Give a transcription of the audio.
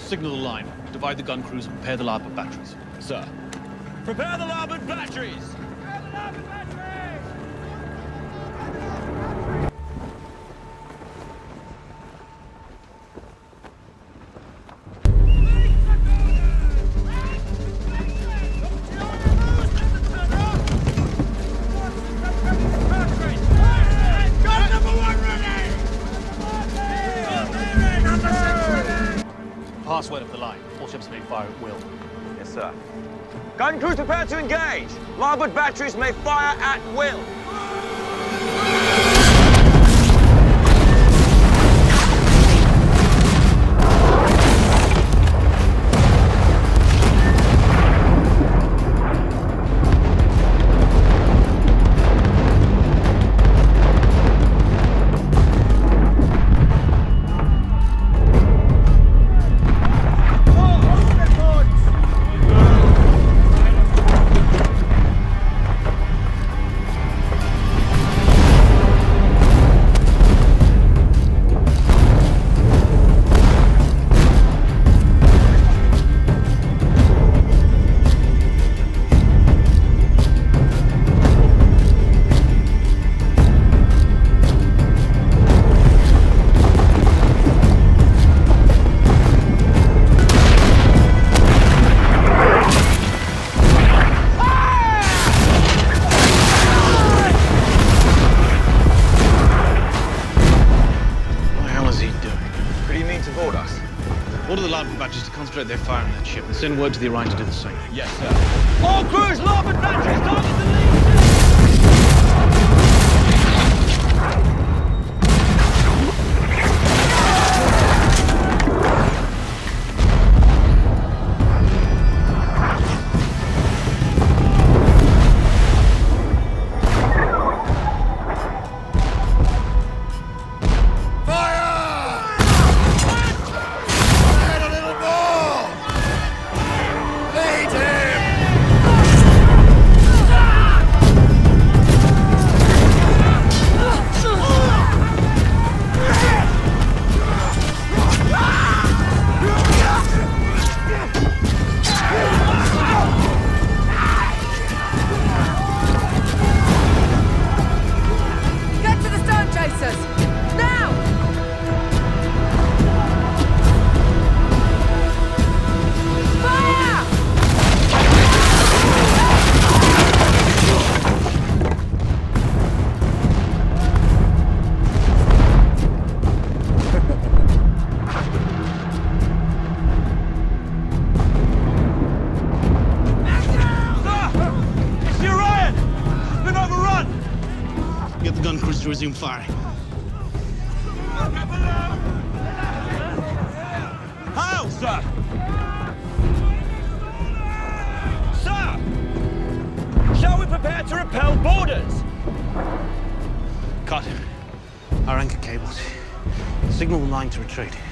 Signal the line. Divide the gun crews and prepare the larboard batteries. Sir. Prepare the larboard batteries! Prepare the larboard batteries! Password of the line. All ships may fire at will. Yes, sir. Gun crews prepare to engage. Larboard batteries may fire at will. Order the larboard batteries to concentrate their fire on that ship and send word to the Orion to do the same. Yes, sir. All crews, larboard batteries, target the lead! Get the gun crews to resume firing. How, sir? Sir! Shall we prepare to repel boarders? Cut. Our anchor cables. Signal the line to retreat.